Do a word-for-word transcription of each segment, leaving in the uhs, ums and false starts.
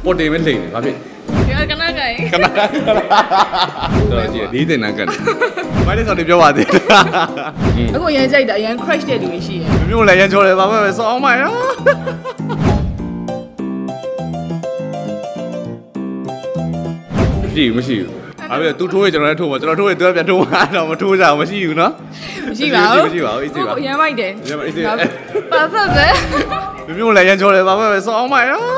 ပေါ်တင်မဲ့လိမ့်တယ်ဘာဖြစ်ကနကိုင်ကနတော့ကြည့်ဒီတင်နန်းကန်မိုင်းလေးစော်တွေပြောပါသေးအခုရမ်းကြိုက်တာရမ်း crash တဲ့လူတွေရှိတယ်မျိုးလည်းရမ်းချောတယ်ဘာပဲစောင်းမိုင်းနော်မရှိဘူးမရှိဘူးအဲ့ဒါသူထိုးရကျွန်တော်လည်းထိုးပါကျွန်တော်ထိုးရသူကပြန်ထိုးမှာတော့မထိုးကြဘူးမရှိဘူးနော်မရှိပါဘူးမရှိပါဘူးအေးစေးပါရမ်းမိုက်တယ်ရမ်းမိုက်အေးစေးပါဖက်ပဲမျိုးလည်းရမ်းချောတယ်ဘာပဲစောင်းမိုင်းနော်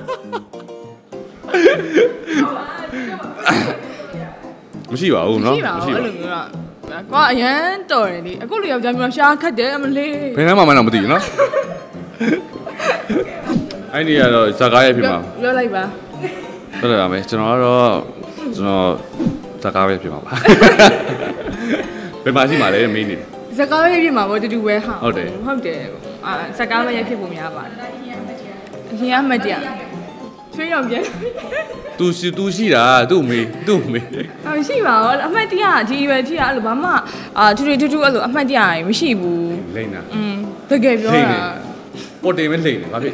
မရှိပါဘူးနော်မရှိပါဘူးအဲ့လိုမျိုးတော့ကွာအရန်တော်တယ်လေအခုလူယောက်ျားမျိုးရှားခတ်တယ်အမလေးဘယ်နှမ်းမှမမသိဘူးနော်အဲ့ဒီကတော့ဇာကားရဲ့ဖြစ်မှာပြောလိုက်ပါဟုတ်တယ်ပါမယ်ကျွန်တော်ကတော့ကျွန်တော်ဇာကားပဲဖြစ်မှာပါဘယ်မှာရှိမှာလဲမင်းနေဇာကားပဲဖြစ်မှာပေါ့တူတူပဲဟာဟုတ်တယ်ဟုတ်တယ်အာဇာကားပဲရဖြစ်ဖို့များပါတယ်အရင်အမှတ်တရချွေးရောင်ပြန်သူရှိသူရှိတာသူ့မေသူ့မေအော်ရှိပါဘောအမှတ်တရဒီပဲထိတာအဲ့လိုဘာမှအာထူထူထူထူအဲ့လိုအမှတ်တရမရှိဘူးလိမ့်တာอืมတကယ်ပြောတာပေါ်တင်မဲ့လိမ့်တယ်ဘာဖြစ်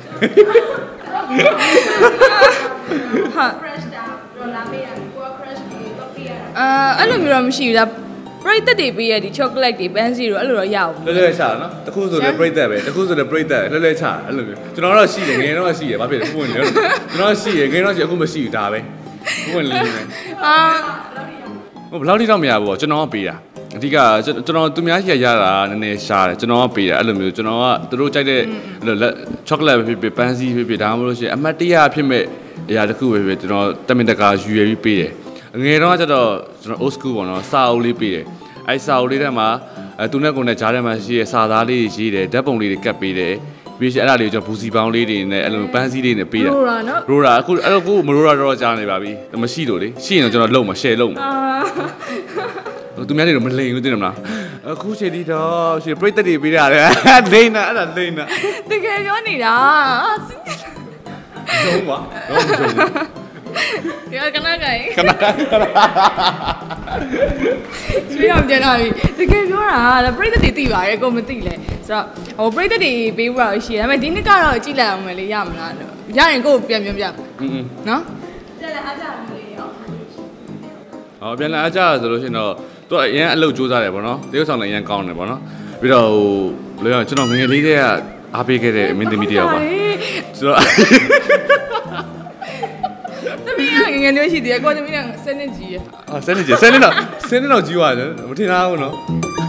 ဟာ crash တာတော့လာမေးတာကို crash ပြီးတော့ပြရတာအာအဲ့လိုမျိုးတော့မရှိဘူးဒါပရိသတ်တွေပေးရဒီ chocolate တွေ Pansy တွေအဲ့လိုတော့ရအောင်လဲလဲချတာနော်တခုဆိုလည်းပရိသတ်ပဲတခုဆိုလည်းပရိသတ်လဲလဲချအဲ့လိုမျိုးကျွန်တော်တော့ရှိတယ်ငယ်တော့ရှိတယ်ဘာဖြစ်လဲဘုံနေကျွန်တော်ရှိတယ်ငယ်တော့ရှိအခုမရှိဘူးဒါပဲဘုံလေးနေအာဟိုဘယ်လောက်ထိတော့မရဘူးပေါ့ကျွန်တော်ကပေးတာအဓိကကျွန်တော်သူများရှိရတာနည်းနည်းရှားတယ်ကျွန်တော်ကပေးတာအဲ့လိုမျိုးကျွန်တော်ကသူတို့ကြိုက်တဲ့ chocolate ပဲဖြစ်ဖြစ် Pansy ဖြစ်ဖြစ်ဒါမှမဟုတ်ရှင်အမတ်တရဖြစ်မဲ့အရာတစ်ခုပဲဖြစ်ကျွန်တော်တမင်တကာယူရပြီးပေးတယ်ငယ်တော့ကျတော့ကျွန်တော် old school ပေါ့နော်စာအုပ်လေးပေးတယ်အဲစာအုပ်လေးထဲမှာအဲသူနဲ့ကိုယ်နဲ့ဂျားထဲမှာရှိတဲ့စာသားလေးတွေရေးတယ်ဓာတ်ပုံလေးတွေကတ်ပေးတယ်ပြီးရှင်အဲ့ဒါလေးကိုကျွန်တော်ဘူစီပေါင်းလေးတွေနဲ့အဲ့လိုပန်းစည်းလေးနဲ့ပေးတာရိုရာနော်ရိုရာအခုအဲ့လိုကိုမရိုရာတော့ကြားနေပါပြီမရှိလို့လေရှိရင်တော့ကျွန်တော်လုံမှာ share လုံမှာသူများတွေတော့မလိန်ဘူးသိတယ်မလားအခုချိန်ဒီတော့ရှင်ပြိတ္တတွေပေးရတယ်လိန်တာအဲ့ဒါလိန်တာတကယ်ပြောနေတာလုံးပါလုံးလုံးဒီကနကိုင်ကနကိုင်ဆွေးအောင်ပြန်လာပြီတကယ်ပြောတာဒါပြိတ္တတွေသိပါတယ်ကိုမသိလဲဆိုတော့ဟိုပြိတ္တတွေပေးဖို့တော့ရှိတယ်ဒါပေမဲ့ဒီနှစ်ကတော့ကြည့်လိုက်အောင်မယ်လေရမလားလို့ရရင်ကိုပြန်ပြန်ပြอืมနော်ပြန်လာအားကြမလို့ရောဟောပြန်လာအားကြဆိုလို့ရှိရင်တော့သူကအရင်အလုပ်စူးစမ်းတယ်ပေါ့နော်တရုတ်ဆောင်လည်းအရင်ကောင်းတယ်ပေါ့နော်ပြီးတော့ဟိုဘယ်လိုလဲကျွန်တော်ငငယ်လေးတည်းကအားပေးခဲ့တဲ့မင်းသမီးတယောက်ပါဆိုတော့သမီးကငငယ်လေးရှိသေးတယ်ကိုသမီးကဆယ်နှစ်ကြီးရအာဆယ်နှစ်ကြီးဆယ်နှစ်တော့ဆယ်နှစ်တော့ကြီးသွားတယ်မထင်သားဘူးနော်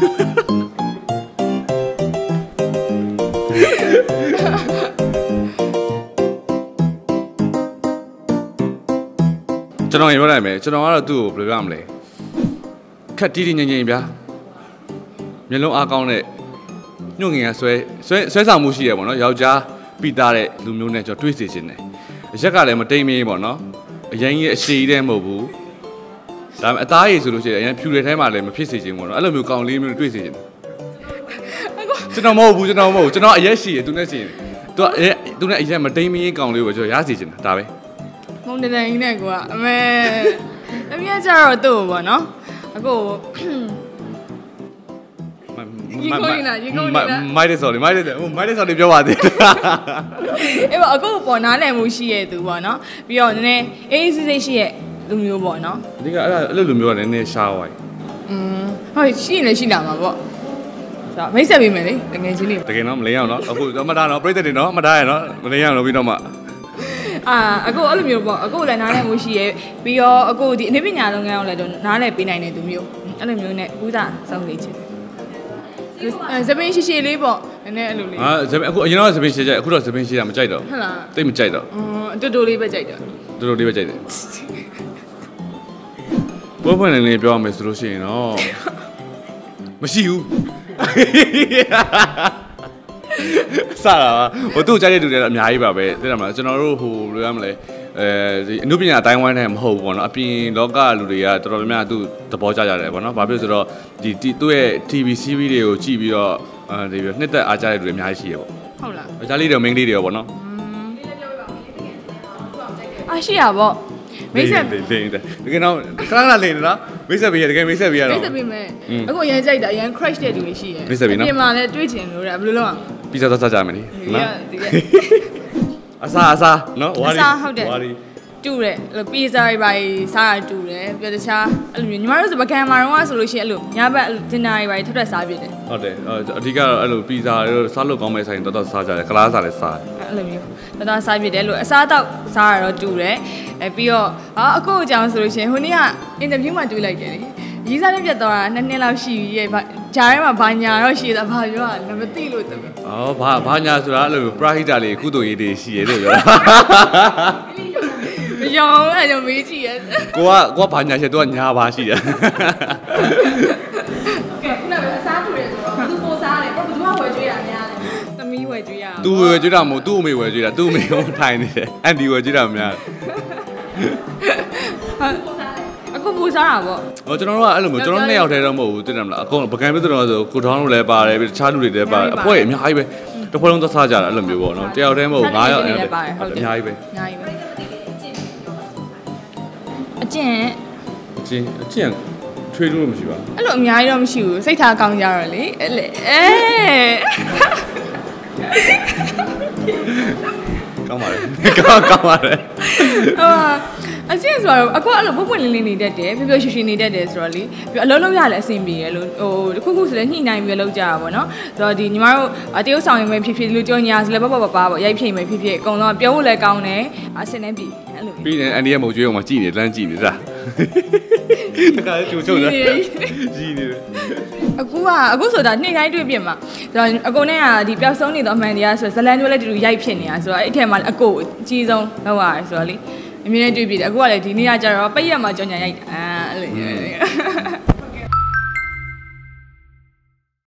ကျွန်တော်ပြောလိုက်မယ်ကျွန်တော်ကတော့သူ့ကိုဘယ်လိုပြောမလဲခက်တီးတီးငြိမ်ငြိမ်ဗျာမျက်လုံးအားကောင်းတဲ့ညှို့ငင်ကဆွဲဆွဲဆွဲဆောင်မှုရှိရပေါ့နော်ယောက်ျားပြီးသားတဲ့လူမျိုးနဲ့ကျွန်တော်တွေးစီခြင်းတယ်အရက်ကလည်းမတိမ်မင်းပေါ့နော်အရင်ကြီးအရှိကြီးတဲ့မဟုတ်ဘူးဒါပေမဲ့အသားရည်ဆိုလို့ရှိရင်အရင်ဖြူတဲ့ထဲမှာလည်းမဖြစ်စေခြင်းပေါ့နော်အဲ့လိုမျိုးကောင်းလေးမျိုးတွေးစီခြင်းကျွန်တော်မဟုတ်ဘူးကျွန်တော်မဟုတ်ဘူးကျွန်တော်အရက်ရှိရသူနဲ့ရှိရင်သူကသူနဲ့အရက်မတိမ်မင်းကောင်းလေးကိုကျွန်တော်ရစီခြင်းတာဒါပဲမုံတန်ကြီးနဲ့ကွာအမေအမေကျတော့သူ့ပေါ့နော်အခုရေကိုင်းလာရေကိုင်းလာမိုက်တယ်ဆိုလေမိုက်တယ်မိုက်တယ်ဆိုလေပြောပါသေးအေးပေါ့အခုပေါ်နားလည်မှုရှိရဲ့သူပေါ့နော်ပြီးတော့နည်းနည်းအေးစစ်စစ်ရှိရဲ့လူမျိုးပေါ့နော်အဓိကအဲ့ဒါအဲ့လိုလူမျိုးကလည်းနည်းနည်းရှားသွားပြီอืมဟုတ်ရှိရင်လည်းရှိလာမှာပေါ့ဆိုမိတ်ဆက်ပေးမယ်လေတကယ်ချင်းနေတကယ်တော့မလင်းအောင်နော်အခုတော့မတားနော်ပြိတ္တတွေနော်မတားရနော်မလင်းအောင်လို့ပြီးတော့မှအာအခုအဲ့လိုမျိုးပေါ့အခုလည်းနားလည်မှုရှိရဲ့ပြီးတော့အခုဒီအနည်းပညာလုပ်ငန်းအောင်လည်းတော့နားလည်ပေးနိုင်တဲ့သူမျိုးအဲ့လိုမျိုးနဲ့ဥစားစောင့်နေချင်ဇပင်းရှိရှိလေးပေါ့နည်းနည်းအဲ့လိုလေးဟာဇပင်းအခုအရင်တော့ဇပင်းရှိကြအခုတော့ဇပင်းရှိတာမကြိုက်တော့ဟုတ်လားတိတ်မကြိုက်တော့အတူတူလေးပဲကြိုက်တာတူတူလေးပဲကြိုက်တယ်ဘိုးဖွင့်နေလေးပြောရမယ်ဆိုလို့ရှိရင်တော့မရှိဘူးစားတာဟိုသူ့ကြိုက်တဲ့လူတွေတော့အများကြီးပါပဲသိတယ်မလားကျွန်တော်တို့ဟိုဘယ်လိုရမလဲအဲဒီအနုပညာအတိုင်းဝိုင်းနဲ့မဟုတ်ဘူးပေါ့နော်အပြင်လောကလူတွေကတော်တော်များများသူ့သဘောကျကြတယ်ပေါ့နော်ဘာဖြစ်လို့ဆိုတော့ဒီသူ့ရဲ့ တီဗီ စီးရီးတွေကိုကြည့်ပြီးတော့အဲဒီနှစ်သက်အားကြတဲ့လူတွေအများကြီးရှိရပေါ့ဟုတ်လားအကြလေးတွေမိန်းကလေးတွေရောပေါ့နော်အားရှိရပေါ့မိတ်ဆက်လိမ့်တယ်တကယ်တော့ခဏခဏလိမ့်နော်မိတ်ဆက်ပေးရတကယ်မိတ်ဆက်ပေးရတော့မိတ်ဆက်ပေးမယ်အခုရမ်းကြိုက်တာရမ်း crash တဲ့လူတွေရှိရမိတ်ဆက်ပေးနော်ပြင်မှာလည်းတွေးချင်လို့ရဘယ်လိုလုပ်အောင်ပြီးစားစားကြမယ်လေနော်အစားအစားနော်ဝါရီဝါရီတူတယ်အဲ့လိုပီဇာတွေပါစားတာတူတယ်ပြီးတော့တခြားအဲ့လိုမျိုးညီမတို့ဆိုပကံမာတော့ဆိုလို့ရှိရင်အဲ့လိုညဘက်ဒင်နာတွေပါထပ်ထပ်စားပြတယ်ဟုတ်တယ်အဓိကတော့အဲ့လိုပီဇာတွေစားလို့ကောင်းမဲ့ဆိုင်တော်တော်စားကြတယ်ကလားစားလည်းစားအဲ့လိုမျိုးတော်တော်စားပြတယ်လို့အစားတော့စားရတော့တူတယ်အဲပြီးတော့ဟာအကိုအကြောင်းဆိုလို့ရှိရင်ဟိုနေ့ကအင်တာဗျူးမှာတွေ့လိုက်တယ်လေရီးစားနဲ့ပြတ်သွားတာနှစ်နှစ်လောက်ရှိရဲ့ဂျာထဲမှာဘာညာတော့ရှိတာဘာပြောတာလည်းမသိလို့တမ်ဩဘာဘာညာဆိုတာအဲ့လိုပရာဟိတလေးကုသိုလ်ရေးတွေရှိရဲ့လို့ပြောတာမယောင်းအဲ့ကြောင့်မေးကြည့်ရဲ့ကိုကကိုကဘာညာချက်သူကညာပါရှိတယ်ကဲခုနကအစားထူတယ်ဆိုတော့သူပိုစားတယ်ဘယ်သူမှဝယ်ကြွေးတာများတယ်သမီးဝယ်ကြွေးရသူဝယ်ကြွေးတာမဟုတ်သူ့အမေဝယ်ကြွေးတာသူ့အမေဟိုထိုင်နေတယ်အန်ဒီဝယ်ကြွေးတာများအခုပူစားတာပေါ့ဟောကျွန်တော်တို့ကအဲ့လိုမျိုးကျွန်တော်နှစ်ယောက်တည်းတော့မဟုတ်ဘူးသိတယ်မလားအကုန်ပကံပြတ်တော့ဆိုကိုထောင်းတို့လည်းပါတယ်ပြီးတခြားလူတွေလည်းပါတယ်အဖွဲအများကြီးပဲတစ်ဖွဲလုံးသက်စားကြတာအဲ့လိုမျိုးပေါ့နော်တယောက်တည်းမဟုတ်ငါးယောက်အဲ့လိုအများကြီးပဲအများကြီးပဲအကျင့်အကျင့်အကျင့်ထွေးလို့မရှိပါဘူးအဲ့လိုအများကြီးတော့မရှိဘူးစိတ်ထားကောင်းကြတော့လေအဲ့လေအဲကောင်းပါလေကောင်းကောင်းပါလေအာအချင်းဆိုတော့အခုအဲ့လိုပုတ်ပွင့်လင်းလင်းနေတတ်တယ်ပြပြရွှေရွှေနေတတ်တယ်ဆိုတော့လေပြီးအလုံးလုံးရလည်းအဆင်ပြေရလို့ဟိုတခုခုဆိုလည်းညှိနှိုင်းပြီးလောက်ကြတာပေါ့နော်ဆိုတော့ဒီညီမတို့တရုတ်ဆောင်ရင်ပဲဖြစ်ဖြစ်လူကြောညာဆိုလည်းပပပပပေါ့ရိုက်ဖိတ်မယ်ဖြစ်ဖြစ်အကုန်လုံးပြောဖို့လည်းကောင်းတယ်အဆင်နဲ့ပြီအဲ့လိုပြီးရင်အန်ဒီရဲ့မုတ်ကျွေးအောင်မကြည့်နေလမ်းကြည့်နေစားတခါကျိုးချုံလာကြီးနေတယ်အခုကအခုဆိုတာနှစ်တိုင်းတွေ့ပြင်မှာဆိုတော့အကုန်နဲ့ကဒီပျောက်ဆုံးနေတော့အမှန်တရားဆိုဇလန်ကျွဲလည်းတူတူရိုက်ဖြစ်နေတာဆိုတော့အဲ့အထက်မှာအကိုအကြီးဆုံးလောက်ရတယ်ဆိုတော့လေအမြင်နဲ့တွေ့ပြီတယ်အခုကလည်းဒီနေ့ကကျတော့ပိတ်ရက်မှာကြောင်ညာရိုက်တာအဲ့လို